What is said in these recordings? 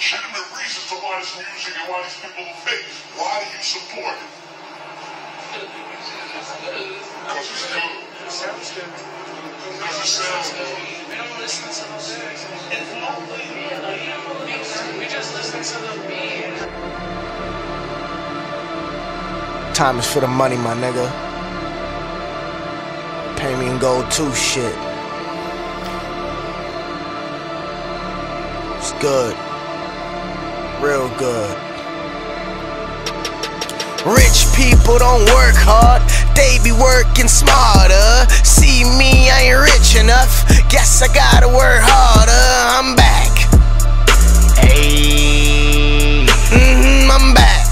legitimate reasons to why this music and why these people are fake. Why do you support it? Because it's good. It sounds good. Because it sounds good. We don't listen to the lyrics. It's mostly me. Like, you don't listen. We just listen to the beat. Time is for the money, my nigga. Pay me in gold too, shit. It's good. Real good. Rich people don't work hard, they be working smarter. See me, I ain't rich enough, guess I gotta work harder. I'm back. Ayy, I'm back.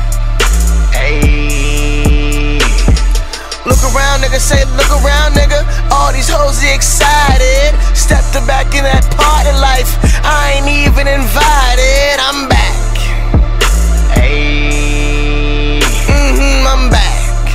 Ayy. Look around, nigga, say look around, nigga. All these hoes are excited. Stepped back in that part of life, I ain't even invited. I'm back. Ayy, I'm back.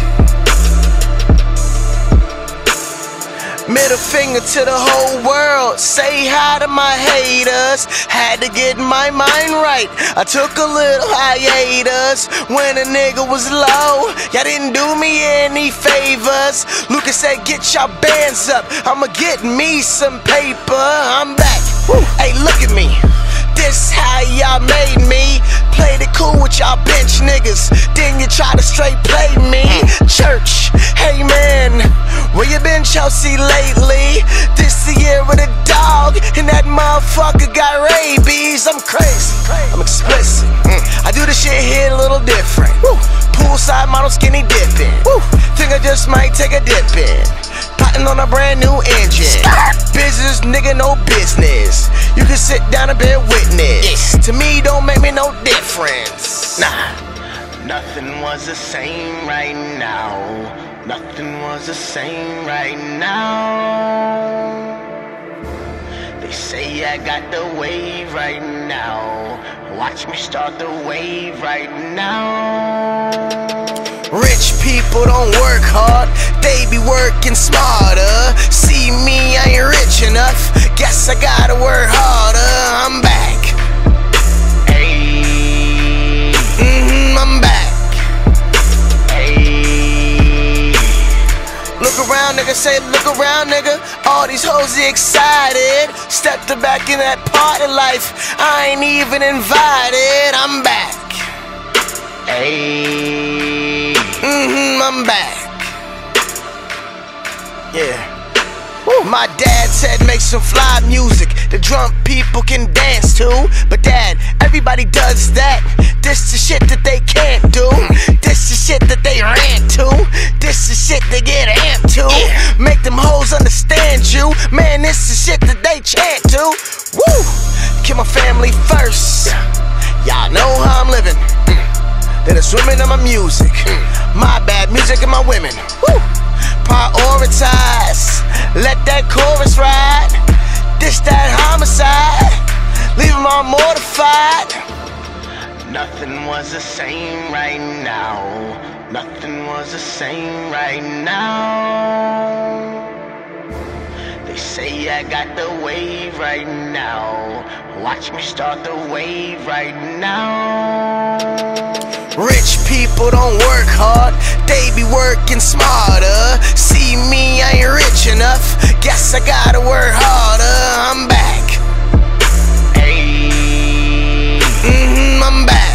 Middle finger to the whole world, say hi to my haters. Had to get my mind right, I took a little hiatus. When a nigga was low, y'all didn't do me any favors. Lucas said get y'all bands up, I'ma get me some paper. I'm back, hey look at me. This how y'all made me. Played it cool with y'all bench niggas, then you try to straight play me. Church, hey man, where you been Chelsea lately? This the year of the dog, and that motherfucker got rabies. I'm crazy, I'm explicit. I do the shit here a little different. Poolside model skinny dipping. Think I just might take a dip in. Potting on a brand new engine. Business nigga, no business. You can sit down and bear witness. To me, don't make me no difference. Nah, nothing was the same right now. Nothing was the same right now. They say I got the wave right now. Watch me start the wave right now. Rich people don't work hard, they be working smarter. See me, I ain't rich enough, guess I gotta work harder. I'm back. Ayy, I'm back. Ayy. Look around, nigga, say look around, nigga. All these hoes are excited. Stepped back in that part of life, I ain't even invited. I'm back. Ayy, I'm back. Yeah. My dad said make some fly music the drunk people can dance to. But dad, everybody does that. This the shit that they can't do. This the shit that they rant to. This the shit they get amped to. Make them hoes understand you. Man, this the shit that they chant to. Woo! Keep my family first. Y'all know how I'm living. Then it's women and my music. My bad music and my women. Woo! Prioritize. Let that chorus ride. Dish that homicide. Leave them all mortified. Nothing was the same right now. Nothing was the same right now. They say I got the wave right now. Watch me start the wave right now. Rich people don't work hard, they be working smarter. See me, I ain't rich enough, guess I gotta work harder. I'm back. Ayy, I'm back.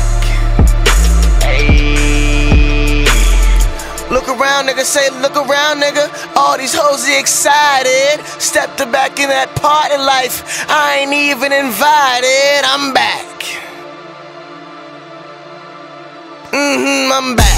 Ayy. Look around, nigga, say look around, nigga. All these hoes are excited. Stepped back in that part of life, I ain't even invited. I'm back. I'm back.